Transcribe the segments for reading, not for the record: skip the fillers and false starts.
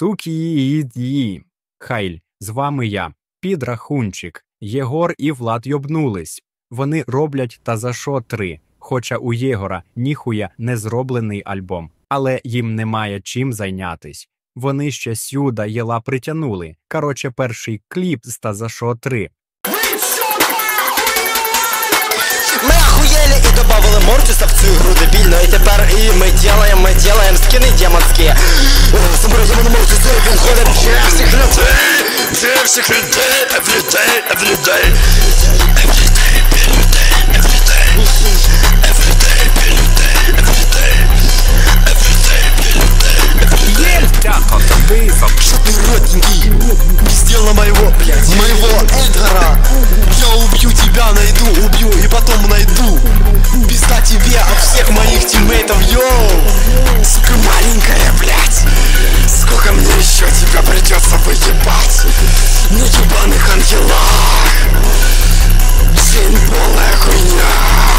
Суки. Хайль, з вами я. Підрахунчик. Єгор і Влад йобнулись. Вони роблять «Та за що 3», хоча у Єгора ніхуя не зроблений альбом. Але їм немає чим зайнятись. Вони ще сюда єла притягнули. Короче, перший кліп з «Та за що 3». Мы охуели и добавили Мортиса в цю игру дебильно. И теперь мы делаем скины демонские. Собираем на Мортиса, він ходить всех людей, everyday. Что ты родненький? Сделала моего Эдгара. Я убью тебя, убью и потом найду. Пизда тебе от всех моих тиммейтов, йоу. Сука маленькая, блядь. Сколько мне еще тебя придется выебать на ебаных ангелах. Жизнь полная хуйня.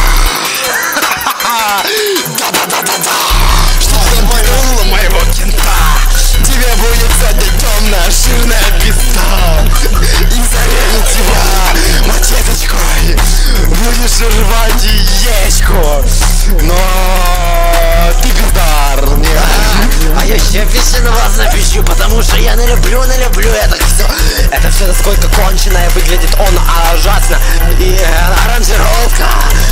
Да-да-да-да-да. Что забыла моего кента? Тебе будет сегодня темная, жирная пизда. И зарежет тебя мачеточкой. Будешь рвать яичко. Но ты пиздар. А я еще пищу на вас напишу, потому что я не люблю это все. Это все насколько конченое выглядит он ужасно. И аранжировка.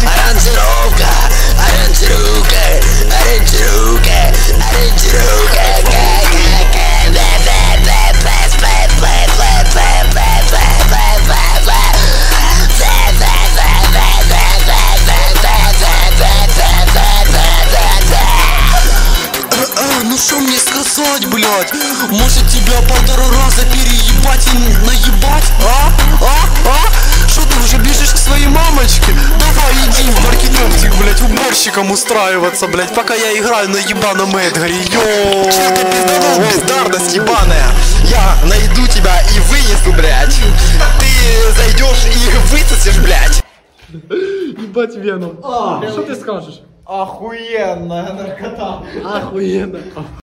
Ну что мне сказать, блядь? Может тебя 1,5 раза переебать и наебать? Что ты уже бежишь к своей мамочке? Давай иди в маркетинг, блядь, уборщиком устраиваться, блядь, пока я играю на ебаном Эдгаре, йоу. Че ты пизданул, бездарность ебаная? Я найду тебя и вынесу, блядь. Ты зайдешь и высосешь, блядь. Ебать Веном. Что ты скажешь? Охуенная наркота. Охуенно.